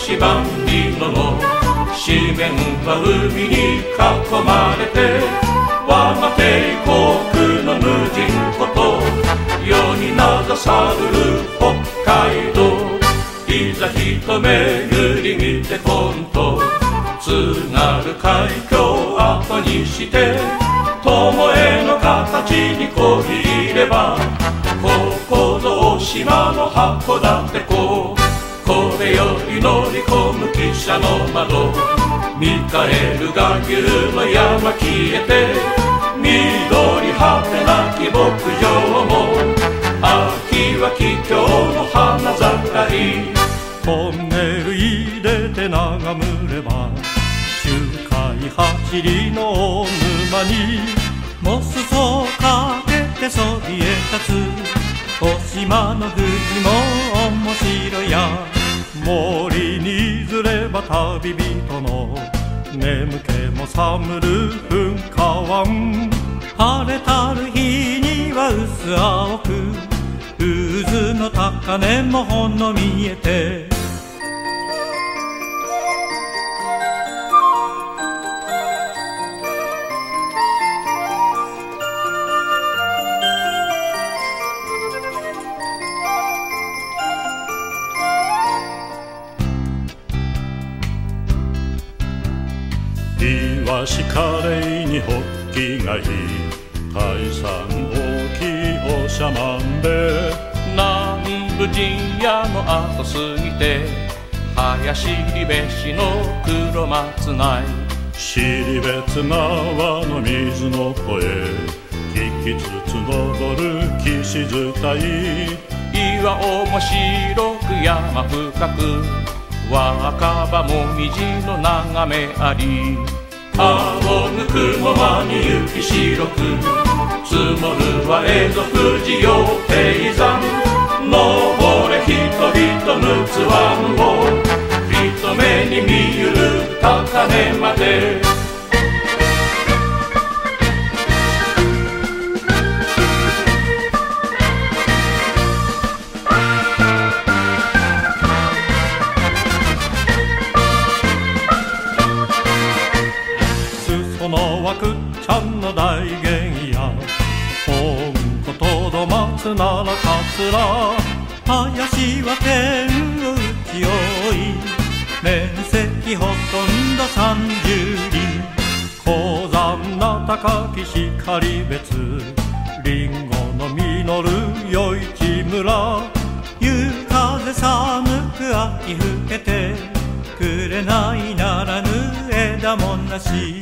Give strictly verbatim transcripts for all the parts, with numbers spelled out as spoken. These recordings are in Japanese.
しばりのの紙面は海に囲まれて、我が帝国の無人こと世に名指される北海道。いざ一目振り見てこんと津軽海峡を後にして、友への形にこぎ入れば、ここぞ大島の函館港。これより乗り込む汽車の窓、見返るが牛の山消えて、緑果てなき牧場も秋は桔梗の花盛り。 トンネル入れて眺むれば、周回走りの沼にモスをかけてそびえ立つ大島の富士も面白いや。森にずれば旅人の眠気も覚る噴火湾。晴れたる日には薄青く渦の高根もほんの見えて、イワシカレイにホッキ貝、海産大きい長万部。 南部陣屋の後過ぎて、林リベシの黒松内。 尻別川の水の声、聞きつつ登る岸伝い。 岩面白く山深く、若葉もみじの眺めあり。仰ぐ雲間に雪白く積もるは江戸富士羊蹄山。登れ人々陸奥湾を一目に見ゆる高根まで。 そのわくっちゃんの大原野、本子とど松なら桂。林は天を打ち追い、面積ほとんど三十里。高山な高き光別、りんごの実る余市村。夕風寒く秋更けて、くれないならぬ枝もなし。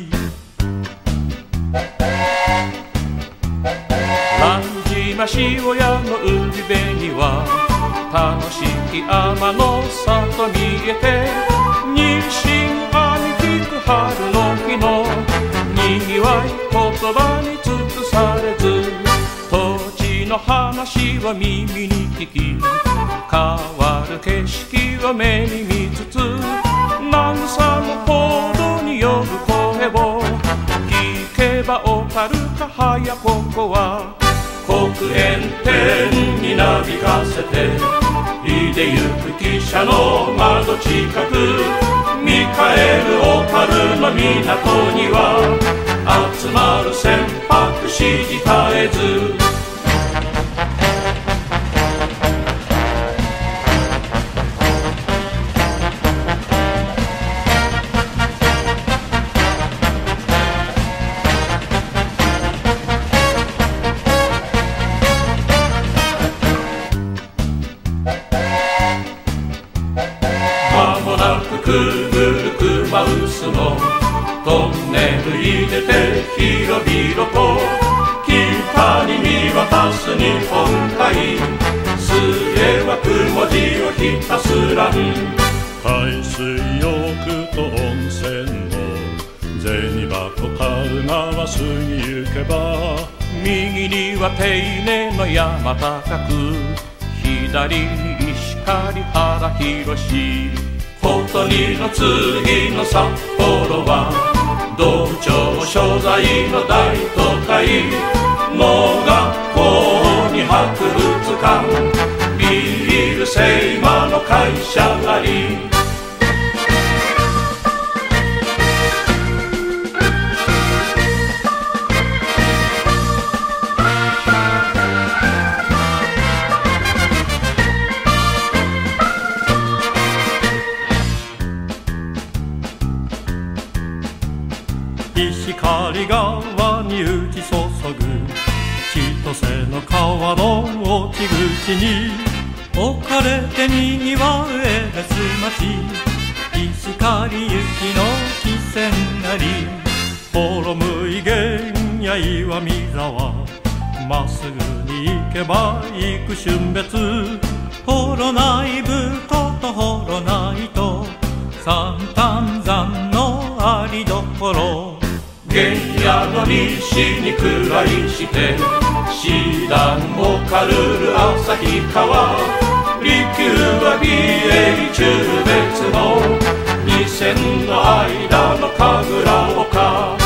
蘭島塩屋の海辺には、楽しき天の里見えて、日清兄貴く春の日のにぎわい言葉に尽されず、土地の話は耳に聞き、変わる景色は目に見つつ、慰むほどに呼ぶ声を聞けばおかるか早ここは。黒煙天になびかせて、いでゆく汽車の窓近く、見返る小樽の港には集まる船舶しじ絶えず。くぐる熊臼のトンネル入れて広々と、北に見渡す日本海、末は雲地をひたすらん。 海水浴と温泉の銭箱樽川過ぎゆけば、 右には手稲の山高く、左に石狩原広し。ことにの次の札幌は、道庁所在の大都会。農学校に博物館、ビール製魔の会社あり。 張川に打ち注ぐ千歳の川の落ち口に置かれてにぎわう江別町、石狩行きの汽船なり幌向い源や岩見沢、まっすぐに行けば行く春別、幌内部とと幌内と三丹山のありどころ、 原野の西にくらいして師団をかるる旭川、利休は美瑛中別の二線の間の神楽丘、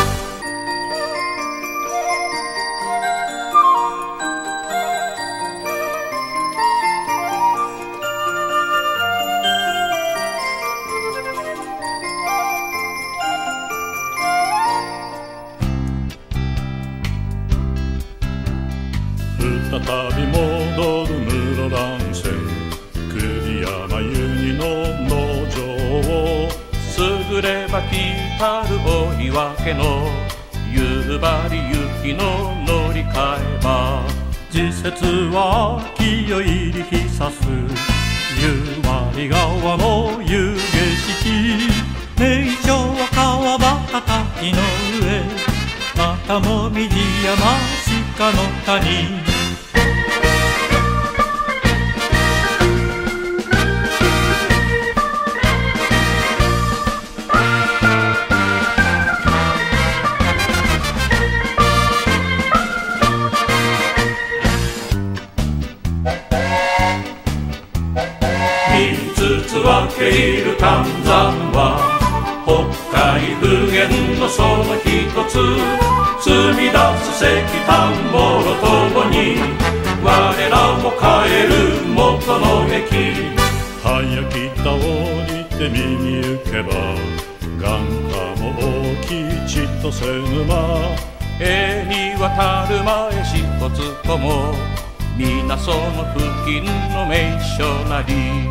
再び戻る室蘭線、栗山湯にの農場を優れば来たる追分の夕張行きの乗り換えば、 時節は清入りひさす夕張川の湯景色、名所は川端滝の上、またもみじ山鹿の谷、 三つつ分けいる丹山は北海普賢のその一つ、積み出す石炭もろともに我らも帰る元の駅、 早北降りて右行けば眼下も大きい千歳沼、 江に渡る前しとつとも皆その付近の名所なり、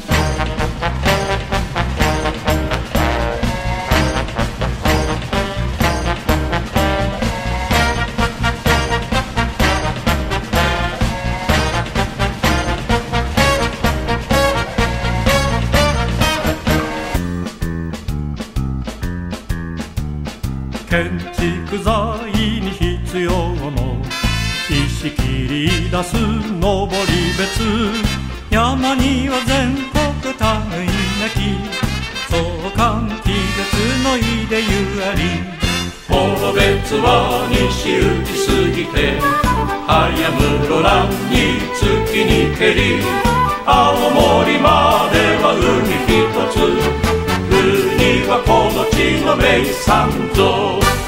建築材に必要の石切り出す登り別、山には全国たぬいなき相関季節のいでゆあり、 幌別は西打ち過ぎて早室蘭に月に蹴り、青森までは海一つ、ウニはこの地の名産像、